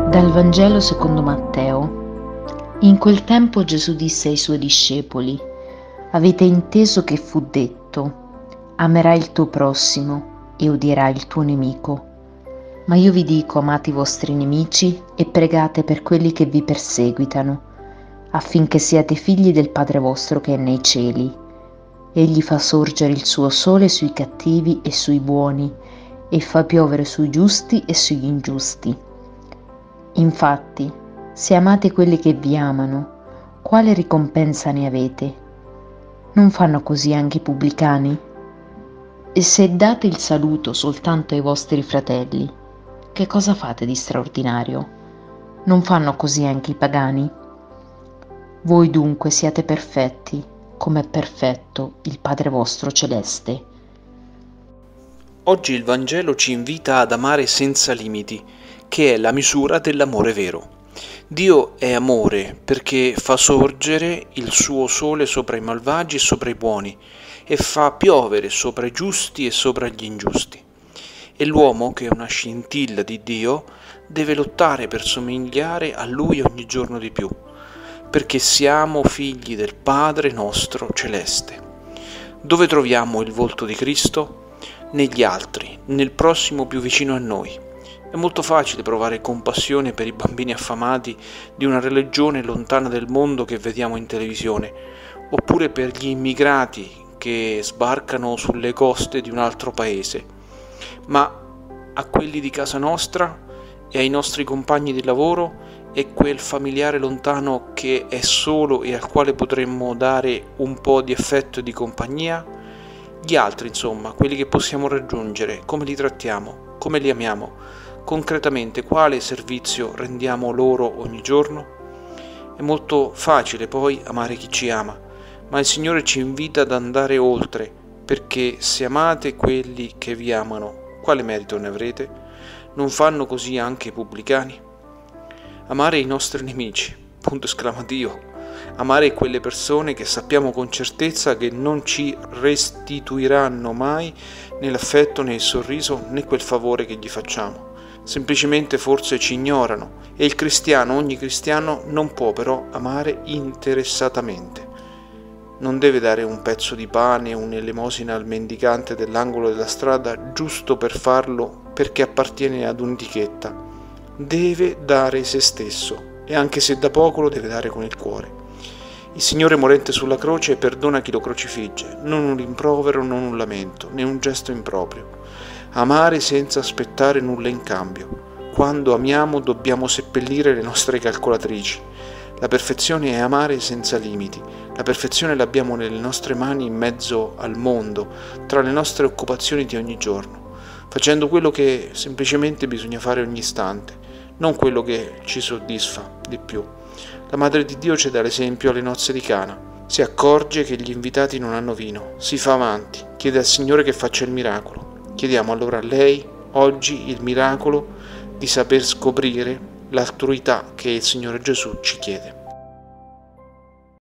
Dal Vangelo secondo Matteo. In quel tempo Gesù disse ai suoi discepoli: Avete inteso che fu detto: amerai il tuo prossimo e odierai il tuo nemico. Ma io vi dico: amate i vostri nemici e pregate per quelli che vi perseguitano, affinché siate figli del Padre vostro che è nei cieli. Egli fa sorgere il suo sole sui cattivi e sui buoni, e fa piovere sui giusti e sugli ingiusti. Infatti, se amate quelli che vi amano, quale ricompensa ne avete? Non fanno così anche i pubblicani? E se date il saluto soltanto ai vostri fratelli, che cosa fate di straordinario? Non fanno così anche i pagani? Voi dunque siate perfetti, come è perfetto il Padre vostro celeste. Oggi il Vangelo ci invita ad amare senza limiti, che è la misura dell'amore vero. Dio è amore perché fa sorgere il suo sole sopra i malvagi e sopra i buoni e fa piovere sopra i giusti e sopra gli ingiusti. E l'uomo, che è una scintilla di Dio, deve lottare per somigliare a Lui ogni giorno di più, perché siamo figli del Padre nostro celeste. Dove troviamo il volto di Cristo? Negli altri, nel prossimo più vicino a noi. È molto facile provare compassione per i bambini affamati di una religione lontana dal mondo che vediamo in televisione, oppure per gli immigrati che sbarcano sulle coste di un altro paese. Ma a quelli di casa nostra e ai nostri compagni di lavoro e quel familiare lontano che è solo e al quale potremmo dare un po' di affetto e di compagnia? Gli altri, insomma, quelli che possiamo raggiungere, come li trattiamo, come li amiamo, concretamente quale servizio rendiamo loro ogni giorno? È molto facile poi amare chi ci ama, ma il Signore ci invita ad andare oltre, perché se amate quelli che vi amano, quale merito ne avrete? Non fanno così anche i pubblicani? Amare i nostri nemici, punto esclamativo. Amare quelle persone che sappiamo con certezza che non ci restituiranno mai né l'affetto né il sorriso né quel favore che gli facciamo. Semplicemente forse ci ignorano e il cristiano, ogni cristiano, non può però amare interessatamente. Non deve dare un pezzo di pane o un'elemosina al mendicante dell'angolo della strada giusto per farlo perché appartiene ad un'etichetta. Deve dare se stesso e anche se da poco lo deve dare con il cuore. Il Signore morente sulla croce perdona chi lo crocifigge, non un rimprovero, non un lamento, né un gesto improprio. Amare senza aspettare nulla in cambio. Quando amiamo dobbiamo seppellire le nostre calcolatrici. La perfezione è amare senza limiti. La perfezione l'abbiamo nelle nostre mani in mezzo al mondo, tra le nostre occupazioni di ogni giorno, facendo quello che semplicemente bisogna fare ogni istante, non quello che ci soddisfa di più. La Madre di Dio ci dà l'esempio alle nozze di Cana. Si accorge che gli invitati non hanno vino, si fa avanti, chiede al Signore che faccia il miracolo. Chiediamo allora a lei, oggi, il miracolo di saper scoprire l'altruità che il Signore Gesù ci chiede.